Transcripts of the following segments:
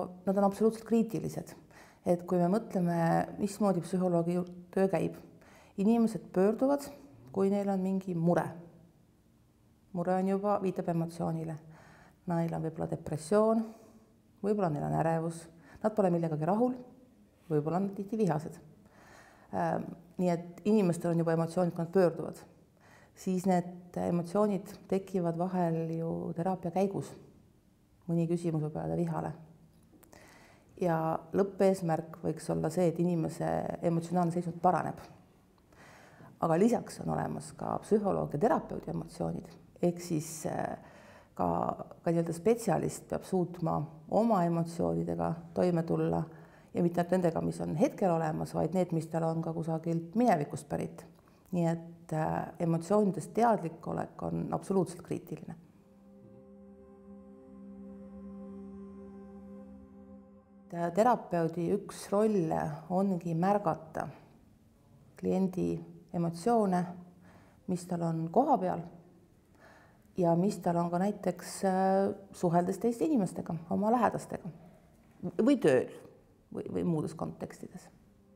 nad on absoluutselt kriitilised. Et kui me mõtleme, mismoodi psühholoogi töö käib, inimesed pöörduvad, kui neil on mingi mure. Mure on juba, viitab emotsioonile. Neil on võib-olla depressioon, võib-olla neil on ärevus, nad pole millegagi rahul, võib-olla on tihti vihased. Nii et inimestel on juba emotsioonid, kui nad pöörduvad. Siis need emotsioonid tekivad vahel ju teraapia käigus. Mõni küsimus võib jääda vihale. Ja lõppeesmärk võiks olla see, et inimese emotsionaalne seisund paraneb. Aga lisaks on olemas ka psühholoog ja terapeudi emotsioonid. Ehk siis ka spetsialist peab suutma oma emotsioonidega toime tulla ja mitte ainult nendega, mis on hetkel olemas, vaid need, mis tal on ka kusagilt minevikust pärit. Nii et emotsioonidest teadlik olek on absoluutselt kriitiline. Terapeudi üks rolle ongi märgata kliendi emotsioone, mis tal on koha peal ja mis tal on ka näiteks suheldes teiste inimestega, oma lähedastega või tööl või muudes kontekstides.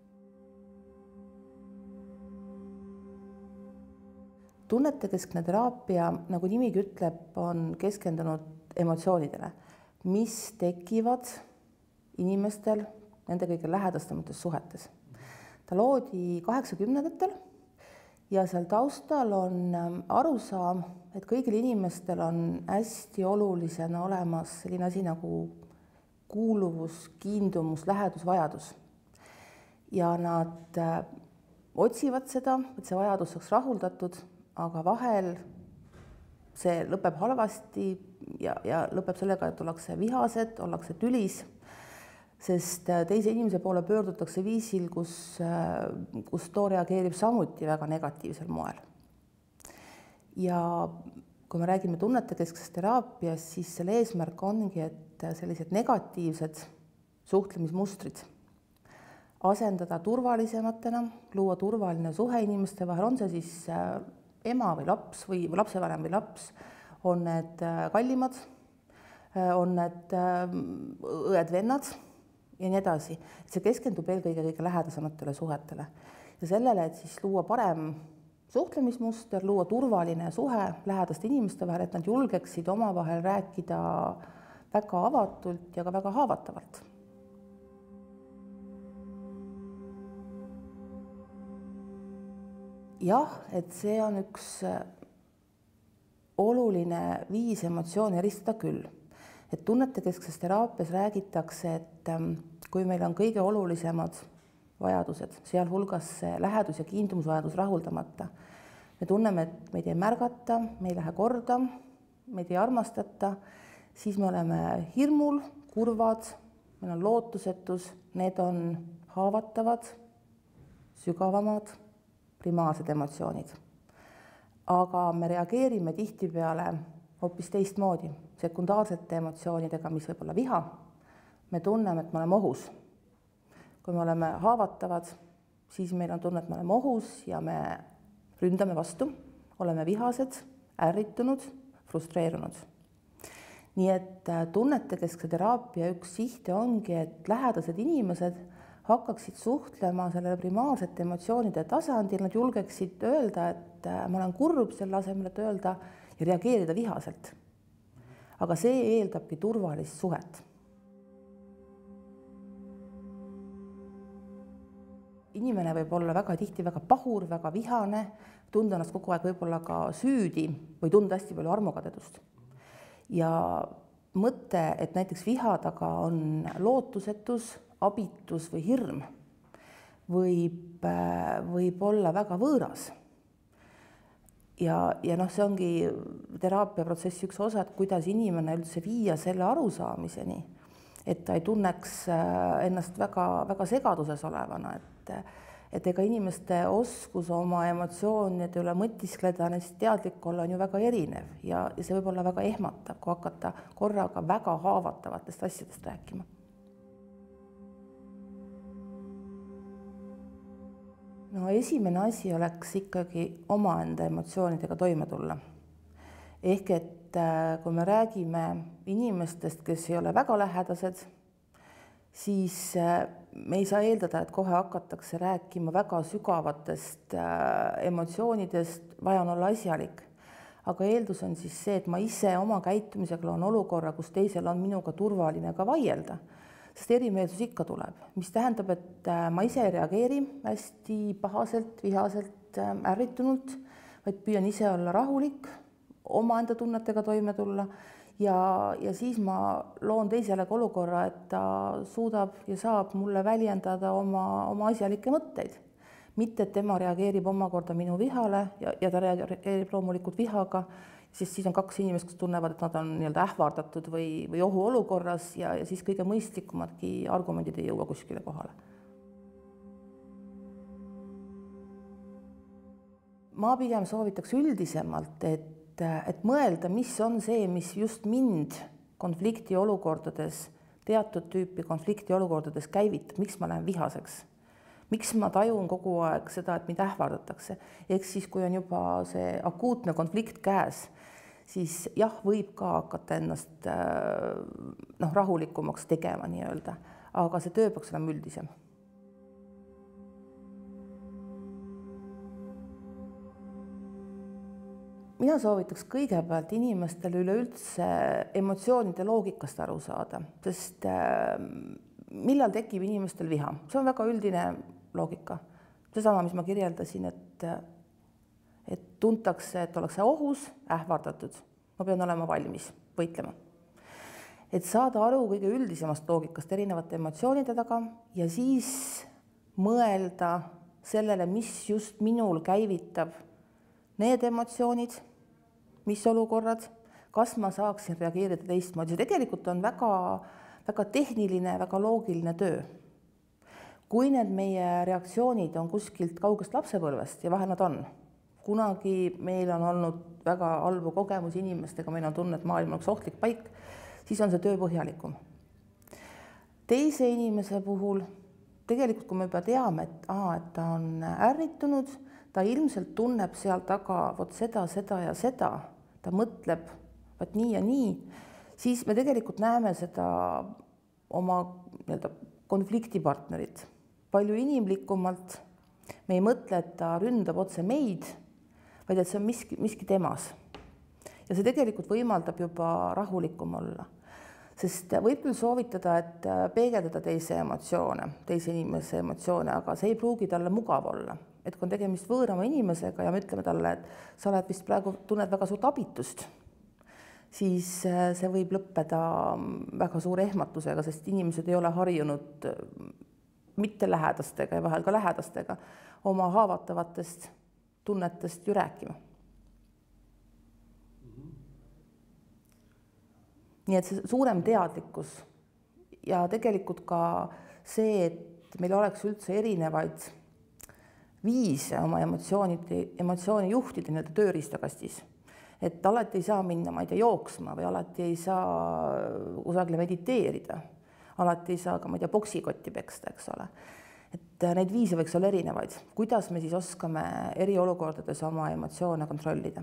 Tunnetekeskne teraapia, nagu nimigi ütleb, on keskendunud emotsioonidele, mis tekivad inimestel nende kõige lähedastamates suhetes. Ta loodi 80-ndatel ja seal taustal on arusaam, et kõigil inimestel on hästi olulisena olemas selline asi nagu kuuluvus, kiindumus, lähedusvajadus. Ja nad otsivad seda, et see vajadus saaks rahuldatud, aga vahel see lõpeb halvasti ja lõpeb sellega, et ollakse vihased, ollakse tülis, sest teise inimese poole pöördutakse viisil, kus too reageerib samuti väga negatiivsel moel. Ja kui me räägime tunnetekesksest teraapiast, siis selle eesmärk ongi, et sellised negatiivsed suhtlemismustrid asendada turvalisematena, luua turvaline suhe inimeste vahel, on see siis ema või laps või lapsevanem või laps, on need kallimad, on need õed-vennad ja nii edasi. See keskendub eelkõige kõige lähedasematele suhetele ja sellele, et siis luua parem suhtlemismuster, luua turvaline suhe lähedaste inimeste vahel, et nad julgeksid omavahel rääkida väga avatult ja ka väga haavatavalt. Jah, et see on üks oluline viis emotsiooni eristada küll. Et tunnetekeskses teraapias räägitakse, et kui meil on kõige olulisemad vajadused, sealhulgas lähedus ja kiindumusvajadus rahuldamata, me tunneme, et meid ei märgata, me ei lähe korda, meid ei armastata, siis me oleme hirmul, kurvad, meil on lootusetus, need on haavatavad, sügavamad, primaarsed emotsioonid. Aga me reageerime tihtipeale hoopis teistmoodi, sekundaarsete emotsioonidega, mis võib olla viha. Me tunneme, et me oleme ohus. Kui me oleme haavatavad, siis meil on tunne, et me oleme ohus ja me ründame vastu, oleme vihased, ärritunud, frustreerunud. Nii et tunnetekeskse teraapia üks sihte ongi, et lähedased inimesed hakkaksid suhtlema sellele primaarsete emotsioonide tasandil, nad julgeksid öelda, et ma olen kurb selle asemel, et öelda ja reageerida vihaselt. Aga see eeldabki turvalist suhet. Inimene võib olla väga tihti väga pahur, väga vihane, tunda ennast kogu aeg võib-olla ka süüdi või tunda hästi palju armukadedust. Ja mõte, et näiteks viha taga on lootusetus, abitus või hirm, võib olla väga võõras. Ja see ongi teraapiaprotsessi üks osa, et kuidas inimene üldse viia selle arusaamiseni, et ta ei tunneks ennast väga segaduses olevana, et ega inimeste oskus oma emotsioonide üle mõtiskleda, neist teadlik olla on ju väga erinev ja see võib olla väga ehmatav, kui hakata korraga väga haavatavatest asjadest rääkima. No esimene asi oleks ikkagi omaenda emotsioonidega toime tulla. Ehk et kui me räägime inimestest, kes ei ole väga lähedased, siis me ei saa eeldada, et kohe hakatakse rääkima väga sügavatest emotsioonidest, vaja on olla asjalik. Aga eeldus on siis see, et ma ise oma käitumisega loon olukorra, kus teisel on minuga turvaline ka vaielda, sest erimeelsus ikka tuleb, mis tähendab, et ma ise ei reageeri hästi pahaselt, vihaselt, ärritunult, vaid püüan ise olla rahulik, omaenda tunnetega toime tulla ja siis ma loon teisele ka olukorra, et ta suudab ja saab mulle väljendada oma asjalikke mõtteid. Mitte, et tema reageerib omakorda minu vihale ja ta reageerib loomulikult vihaga, sest siis on kaks inimest, kes tunnevad, et nad on nii-öelda ähvardatud või ohuolukorras ja siis kõige mõistlikumadki argumendid ei jõua kuskile kohale. Ma pigem soovitaks üldisemalt, et mõelda, mis on see, mis just mind konfliktiolukordades, teatud tüüpi konfliktiolukordades käivitab, miks ma lähen vihaseks. Miks ma tajun kogu aeg seda, et mind ähvardatakse. Eks siis, kui on juba see akuutne konflikt käes, siis jah, võib ka hakata ennast rahulikumaks tegema nii-öelda, aga see töö peaks olema üldisem. Mina soovitaks kõigepealt inimestele üleüldse emotsioonide loogikast aru saada, sest millal tekib inimestel viha? See on väga üldine loogika. Seesama, mis ma kirjeldasin, et tuntakse, et ollakse ohus, ähvardatud. Ma pean olema valmis võitlema. Et saada aru kõige üldisemast loogikast erinevate emotsioonide taga ja siis mõelda sellele, mis just minul käivitab need emotsioonid, mis olukorrad, kas ma saaksin reageerida teistmoodi. See tegelikult on väga tehniline, väga loogiline töö. Kui need meie reaktsioonid on kuskilt kaugest lapsepõlvest ja vahel nad on, kunagi meil on olnud väga halbu kogemusi inimestega, meil on tunne, et maailm oleks ohtlik paik, siis on see töö põhjalikum. Teise inimese puhul, tegelikult kui me juba teame, et ta on ärritunud, ta ilmselt tunneb seal taga vot seda ja seda, ta mõtleb vot nii ja nii, siis me tegelikult näeme seda oma konfliktipartnerit palju inimlikumalt. Me ei mõtle, et ta ründab otse meid, vaid et see on miski temas. Ja see tegelikult võimaldab juba rahulikum olla. Sest võib küll soovitada, et peegeldada teise inimese emotsioone, aga see ei pruugi talle mugav olla. Et kui on tegemist võõrama inimesega ja me ütleme talle, et sa oled vist praegu tunned väga suurt abitust, siis see võib lõppeda väga suure ehmatusega, sest inimesed ei ole harjunud mitte lähedastega ja vahel ka lähedastega oma haavatavatest tunnetest ju rääkima. Nii et see suurem teadlikkus ja tegelikult ka see, et meil oleks üldse erinevaid viise oma emotsiooni juhtida nii-öelda tööriistakastis. Et alati ei saa minna, ma ei tea, jooksma või alati ei saa kusagile mediteerida. Alati ei saa ka, ma ei tea, boksikotti peksta, eks ole. Et neid viise võiks olla erinevaid. Kuidas me siis oskame eriolukordades oma emotsioone kontrollida?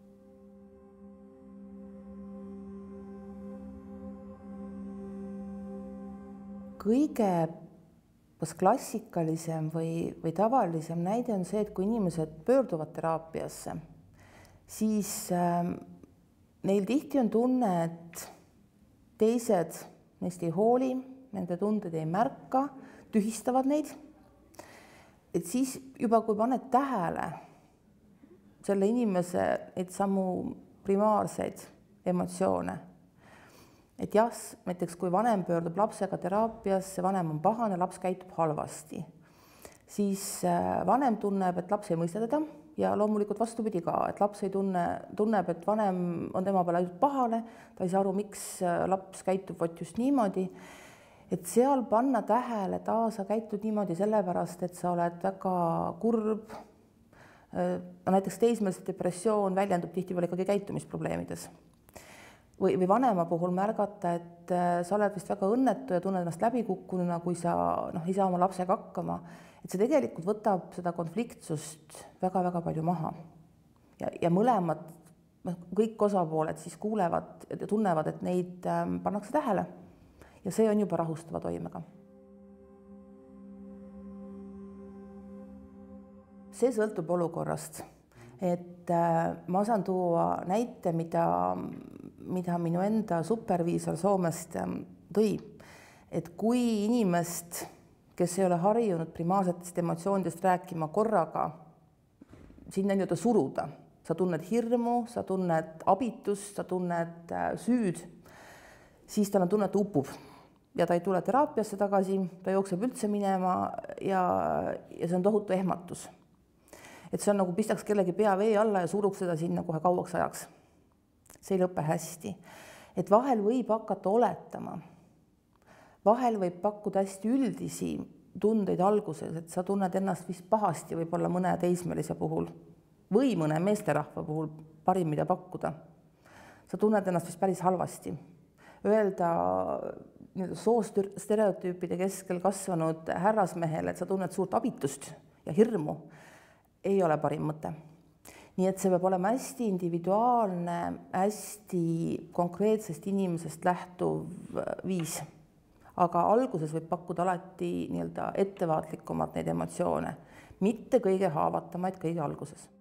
Kõige klassikalisem või tavalisem näide on see, et kui inimesed pöörduvad teraapiasse, siis neil tihti on tunne, et teised neist ei hooli, nende tunded ei märka, tühistavad neid. Et siis juba, kui paned tähele selle inimese neid samu primaarseid emotsioone, et jah, näiteks kui vanem pöördub lapsega teraapiasse, vanem on pahane, laps käitub halvasti, siis vanem tunneb, et laps ei mõista teda ja loomulikult vastupidi ka, et laps ei tunneb, et vanem on tema peale ainult pahane, ta ei saa aru, miks laps käitub just niimoodi. Et seal panna tähele, et sa käitud niimoodi sellepärast, et sa oled väga kurb. Näiteks teismelise depressioon väljendub tihtipeale ikkagi käitumisprobleemides. Või vanema puhul märgata, et sa oled vist väga õnnetu ja tunned ennast läbikukkununa, kui sa ei saa oma lapsega hakkama. Et see tegelikult võtab seda konfliktsust väga-väga palju maha. Ja mõlemad, kõik osapooled siis kuulevad ja tunnevad, et neid pannakse tähele. Ja see on juba rahustava toimega. see sõltub olukorrast. Et ma saan tuua näite, mida minu enda superviisor Soomest tõi. Et kui inimest, kes ei ole harjunud primaarsetest emotsioonidest rääkima korraga, sinna nii-öelda suruda, sa tunned hirmu, sa tunned abitust, sa tunned süüd, siis tal on tunne, et upub ja ta ei tule teraapiasse tagasi, ta jookseb üldse minema ja see on tohutu ehmatus. Et see on nagu pistaks kellegi pea vee alla ja suruks seda sinna kohe kauaks ajaks. See ei lõpe hästi. Et vahel võib hakata oletama. Vahel võib pakkuda hästi üldisi tundeid alguses, et sa tunned ennast vist pahasti võib-olla mõne teismelise puhul või mõne meesterahva puhul parim, mida pakkuda. Sa tunned ennast vist päris halvasti. Öelda soostereotüüpide keskel kasvanud härrasmehele, et sa tunned suurt abitust ja hirmu, ei ole parim mõte. Nii et see peab olema hästi individuaalne, hästi konkreetsest inimesest lähtuv viis. Aga alguses võib pakkuda alati nii-öelda ettevaatlikumalt neid emotsioone, mitte kõige haavatamaid kõige alguses.